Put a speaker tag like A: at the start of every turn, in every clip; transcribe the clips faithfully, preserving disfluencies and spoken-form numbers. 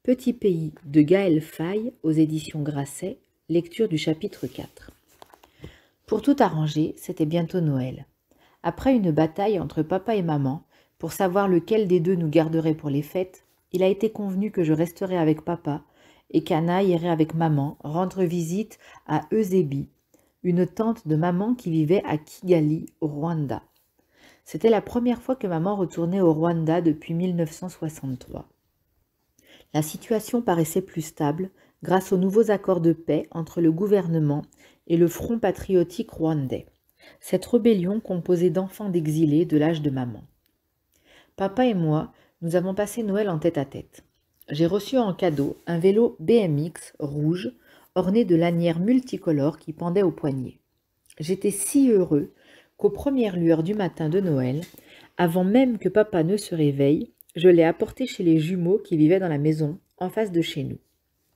A: Petit pays de Gaël Faye aux éditions Grasset, lecture du chapitre quatre. Pour tout arranger, c'était bientôt Noël. Après une bataille entre papa et maman, pour savoir lequel des deux nous garderait pour les fêtes, il a été convenu que je resterais avec papa et qu'Anna irait avec maman rendre visite à Eusebi, une tante de maman qui vivait à Kigali, au Rwanda. C'était la première fois que maman retournait au Rwanda depuis mille neuf cent soixante-trois. La situation paraissait plus stable grâce aux nouveaux accords de paix entre le gouvernement et le Front patriotique rwandais, cette rébellion composée d'enfants d'exilés de l'âge de maman. Papa et moi, nous avons passé Noël en tête-à-tête. J'ai reçu en cadeau un vélo B M X rouge orné de lanières multicolores qui pendaient au poignet. J'étais si heureux qu'aux premières lueurs du matin de Noël, avant même que papa ne se réveille, je l'ai apporté chez les jumeaux qui vivaient dans la maison, en face de chez nous,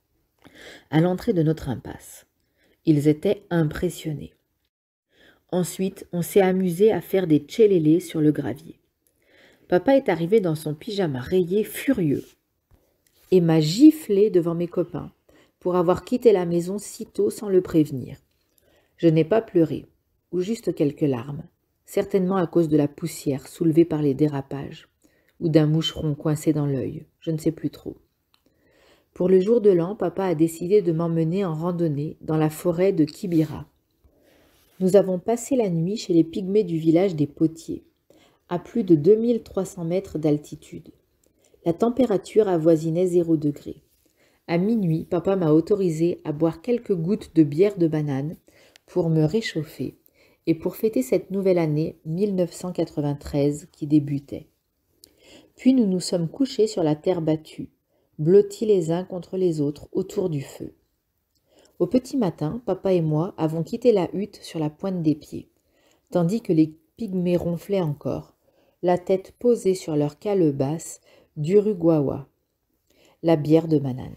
A: à l'entrée de notre impasse. Ils étaient impressionnés. Ensuite, on s'est amusé à faire des tchélélés sur le gravier. Papa est arrivé dans son pyjama rayé furieux et m'a giflé devant mes copains pour avoir quitté la maison si tôt sans le prévenir. Je n'ai pas pleuré, ou juste quelques larmes, certainement à cause de la poussière soulevée par les dérapages, ou d'un moucheron coincé dans l'œil, je ne sais plus trop. Pour le jour de l'an, papa a décidé de m'emmener en randonnée dans la forêt de Kibira. Nous avons passé la nuit chez les pygmées du village des Potiers, à plus de deux mille trois cents mètres d'altitude. La température avoisinait zéro degré. À minuit, papa m'a autorisé à boire quelques gouttes de bière de banane pour me réchauffer et pour fêter cette nouvelle année mille neuf cent quatre-vingt-treize qui débutait. Puis nous nous sommes couchés sur la terre battue, blottis les uns contre les autres autour du feu. Au petit matin, papa et moi avons quitté la hutte sur la pointe des pieds, tandis que les pygmées ronflaient encore, la tête posée sur leur calebasse d'Uruguawa, la bière de banane.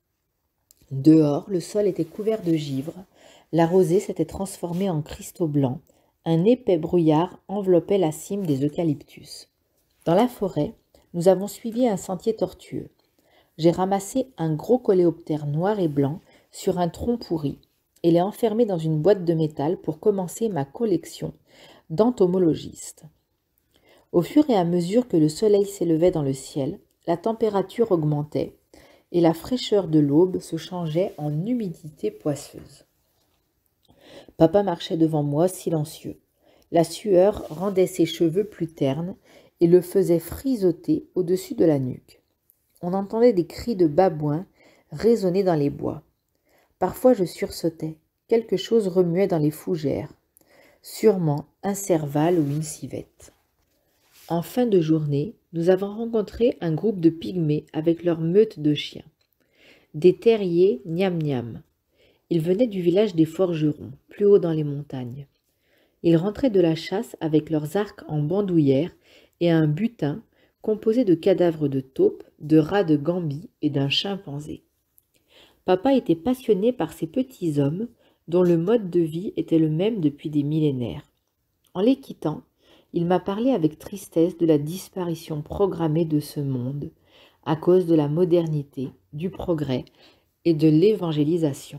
A: Dehors, le sol était couvert de givre, la rosée s'était transformée en cristaux blancs, un épais brouillard enveloppait la cime des eucalyptus. Dans la forêt, nous avons suivi un sentier tortueux. J'ai ramassé un gros coléoptère noir et blanc sur un tronc pourri et l'ai enfermé dans une boîte de métal pour commencer ma collection d'entomologiste. Au fur et à mesure que le soleil s'élevait dans le ciel, la température augmentait et la fraîcheur de l'aube se changeait en humidité poisseuse. Papa marchait devant moi silencieux. La sueur rendait ses cheveux plus ternes et le faisait frisoter au-dessus de la nuque. On entendait des cris de babouins résonner dans les bois. Parfois je sursautais, quelque chose remuait dans les fougères, sûrement un serval ou une civette. En fin de journée, nous avons rencontré un groupe de pygmées avec leur meute de chiens. Des terriers niam-niam. Ils venaient du village des forgerons, plus haut dans les montagnes. Ils rentraient de la chasse avec leurs arcs en bandoulière et un butin composé de cadavres de taupes, de rats de Gambie et d'un chimpanzé. Papa était passionné par ces petits hommes dont le mode de vie était le même depuis des millénaires. En les quittant, il m'a parlé avec tristesse de la disparition programmée de ce monde à cause de la modernité, du progrès et de l'évangélisation.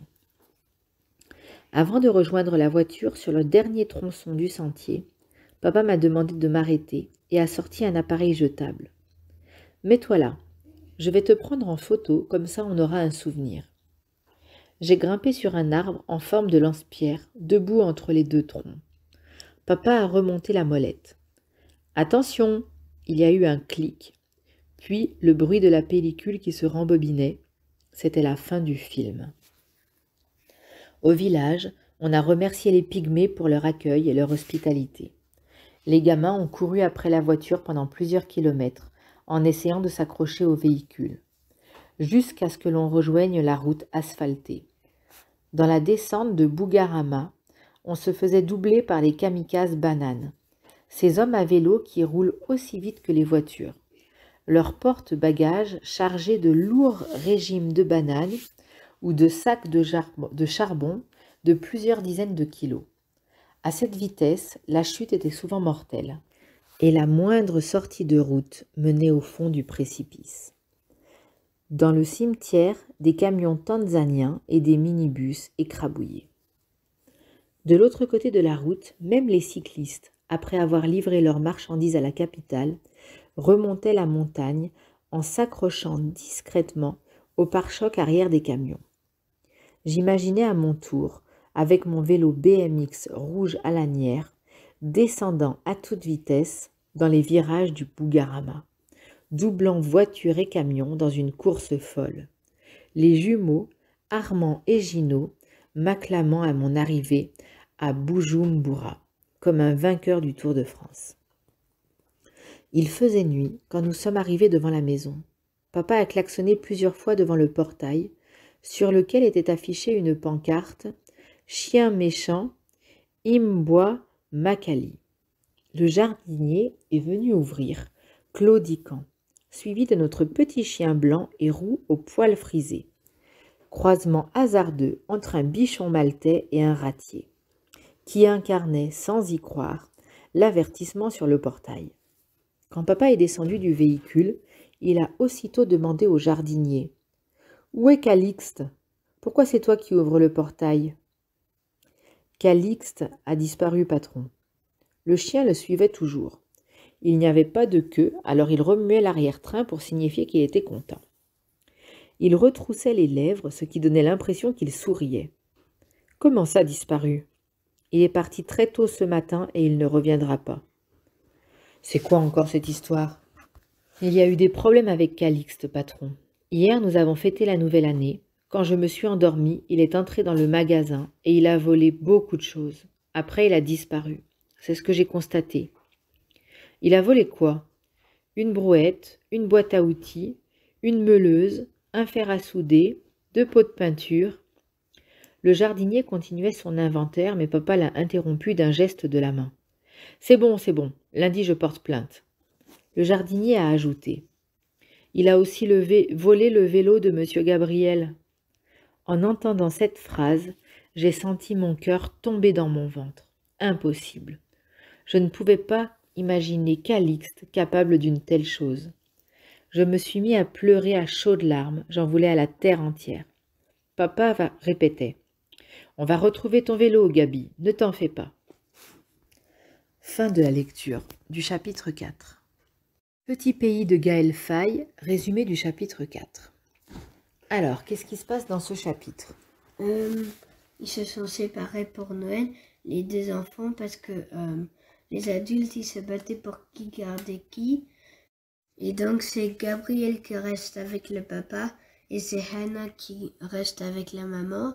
A: Avant de rejoindre la voiture sur le dernier tronçon du sentier, papa m'a demandé de m'arrêter et a sorti un appareil jetable. « Mets-toi là, je vais te prendre en photo, comme ça on aura un souvenir. » J'ai grimpé sur un arbre en forme de lance-pierre, debout entre les deux troncs. Papa a remonté la molette. « Attention !» Il y a eu un clic, puis le bruit de la pellicule qui se rembobinait. C'était la fin du film. Au village, on a remercié les pygmées pour leur accueil et leur hospitalité. Les gamins ont couru après la voiture pendant plusieurs kilomètres, en essayant de s'accrocher au véhicule, jusqu'à ce que l'on rejoigne la route asphaltée. Dans la descente de Bugarama, on se faisait doubler par les kamikazes bananes, ces hommes à vélo qui roulent aussi vite que les voitures. Leurs porte-bagages chargés de lourds régimes de bananes ou de sacs de, de charbon de plusieurs dizaines de kilos. À cette vitesse, la chute était souvent mortelle, et la moindre sortie de route menait au fond du précipice. Dans le cimetière, des camions tanzaniens et des minibus écrabouillés. De l'autre côté de la route, même les cyclistes, après avoir livré leurs marchandises à la capitale, remontaient la montagne en s'accrochant discrètement au pare-choc arrière des camions. J'imaginais à mon tour, avec mon vélo B M X rouge à lanière, descendant à toute vitesse dans les virages du Bugarama, doublant voiture et camion dans une course folle. Les jumeaux, Armand et Gino, m'acclamant à mon arrivée à Bujumbura, comme un vainqueur du Tour de France. Il faisait nuit quand nous sommes arrivés devant la maison. Papa a klaxonné plusieurs fois devant le portail, sur lequel était affichée une pancarte « Chien méchant, Imbwa Makali ». Le jardinier est venu ouvrir, claudiquant, suivi de notre petit chien blanc et roux aux poils frisés. Croisement hasardeux entre un bichon maltais et un ratier, qui incarnait, sans y croire, l'avertissement sur le portail. Quand papa est descendu du véhicule, il a aussitôt demandé au jardinier « Où est Calixte? Pourquoi c'est toi qui ouvres le portail ?» Calixte a disparu, patron. Le chien le suivait toujours. Il n'y avait pas de queue, alors il remuait l'arrière-train pour signifier qu'il était content. Il retroussait les lèvres, ce qui donnait l'impression qu'il souriait. « Comment ça, disparu? Il est parti très tôt ce matin et il ne reviendra pas. » C'est quoi encore cette histoire? Il y a eu des problèmes avec Calixte, patron. Hier, nous avons fêté la nouvelle année. Quand je me suis endormie, il est entré dans le magasin et il a volé beaucoup de choses. Après, il a disparu. C'est ce que j'ai constaté. Il a volé quoi? Une brouette, une boîte à outils, une meuleuse, un fer à souder, deux pots de peinture. Le jardinier continuait son inventaire, mais papa l'a interrompu d'un geste de la main. « C'est bon, c'est bon. Lundi, je porte plainte. » Le jardinier a ajouté. « Il a aussi levé, volé le vélo de monsieur Gabriel. » En entendant cette phrase, j'ai senti mon cœur tomber dans mon ventre. Impossible. Je ne pouvais pas imaginer Calixte capable d'une telle chose. Je me suis mis à pleurer à chaudes larmes, j'en voulais à la terre entière. Papa va, répétait. « On va retrouver ton vélo, Gabi, ne t'en fais pas. » Fin de la lecture du chapitre quatre. Petit pays de Gaël Faye, résumé du chapitre quatre. Alors, qu'est-ce qui se passe dans ce chapitre?
B: euh, Ils se sont séparés pour Noël, les deux enfants, parce que euh, les adultes, ils se battaient pour qui gardait qui. Et donc, c'est Gabriel qui reste avec le papa, et c'est Hannah qui reste avec la maman.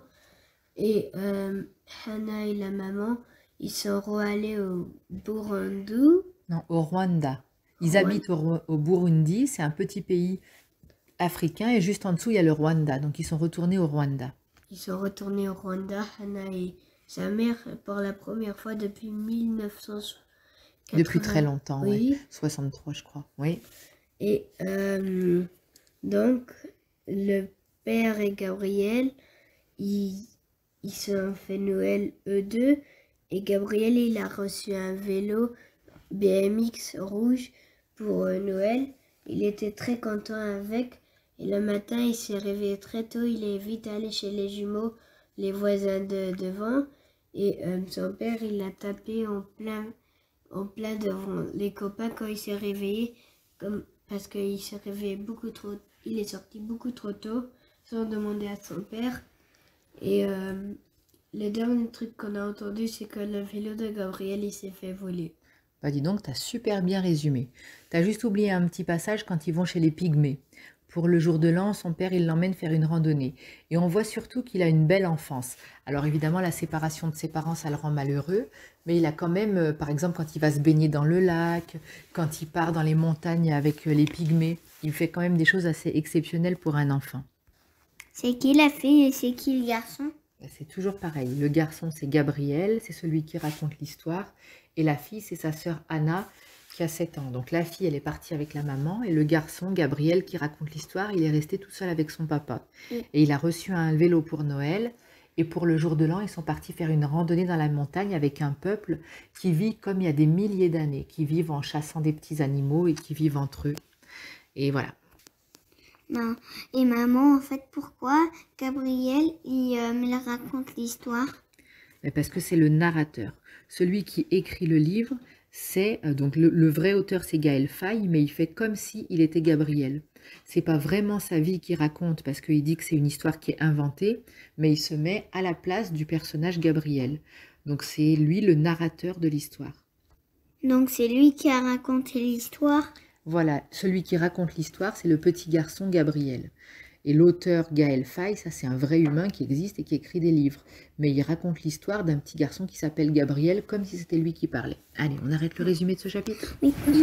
B: Et euh, Hannah et la maman, ils sont allés au Burundi.
A: Non, au Rwanda. Ils
B: Rwanda.
A: habitent au, au Burundi, c'est un petit pays africain, et juste en dessous, il y a le Rwanda. Donc, ils sont retournés au Rwanda.
B: Ils sont retournés au Rwanda, Hannah et sa mère, pour la première fois depuis mille neuf cent quatre-vingts.
A: Depuis très longtemps, oui.
B: Ouais.
A: soixante-trois, je crois. Oui.
B: Et euh, donc, le père et Gabriel, ils, ils se sont fait Noël eux deux. Et Gabriel, il a reçu un vélo B M X rouge pour euh, Noël. Il était très content avec. Et le matin, il s'est réveillé très tôt. Il est vite allé chez les jumeaux, les voisins de devant. Et euh, son père, il l'a tapé en plein, en plein devant les copains quand il s'est réveillé. Comme, parce qu'il s'est réveillé beaucoup trop. Il est sorti beaucoup trop tôt, sans demander à son père. Et euh, le dernier truc qu'on a entendu, c'est que le vélo de Gabriel, il s'est fait voler.
A: Bah dis donc, t'as super bien résumé. T'as juste oublié un petit passage quand ils vont chez les Pygmées. Pour le jour de l'an, son père, il l'emmène faire une randonnée. Et on voit surtout qu'il a une belle enfance. Alors évidemment, la séparation de ses parents, ça le rend malheureux. Mais il a quand même, euh, par exemple, quand il va se baigner dans le lac, quand il part dans les montagnes avec euh, les Pygmées, il fait quand même des choses assez exceptionnelles pour un enfant.
B: C'est qui la fille et c'est qui le garçon?
A: C'est toujours pareil. Le garçon, c'est Gabriel, c'est celui qui raconte l'histoire. Et la fille, c'est sa sœur Anna, qui a sept ans. Donc la fille, elle est partie avec la maman. Et le garçon, Gabriel, qui raconte l'histoire, il est resté tout seul avec son papa. Mm. Et il a reçu un vélo pour Noël. Et pour le jour de l'an, ils sont partis faire une randonnée dans la montagne avec un peuple qui vit comme il y a des milliers d'années, qui vivent en chassant des petits animaux et qui vivent entre eux. Et voilà.
B: Non. Et maman, en fait, pourquoi Gabriel, il euh, me raconte l'histoire?
A: Mais parce que c'est le narrateur. Celui qui écrit le livre, c'est euh, donc le, le vrai auteur, c'est Gaël Faye, mais il fait comme si il était Gabriel. C'est pas vraiment sa vie qu'il raconte parce qu'il dit que c'est une histoire qui est inventée, mais il se met à la place du personnage Gabriel. Donc c'est lui le narrateur de l'histoire.
B: Donc c'est lui qui a raconté l'histoire?
A: Voilà, celui qui raconte l'histoire, c'est le petit garçon Gabriel. Et l'auteur Gaël Faye, ça c'est un vrai humain qui existe et qui écrit des livres. Mais il raconte l'histoire d'un petit garçon qui s'appelle Gabriel comme si c'était lui qui parlait. Allez, on arrête le résumé de ce chapitre.
B: Oui.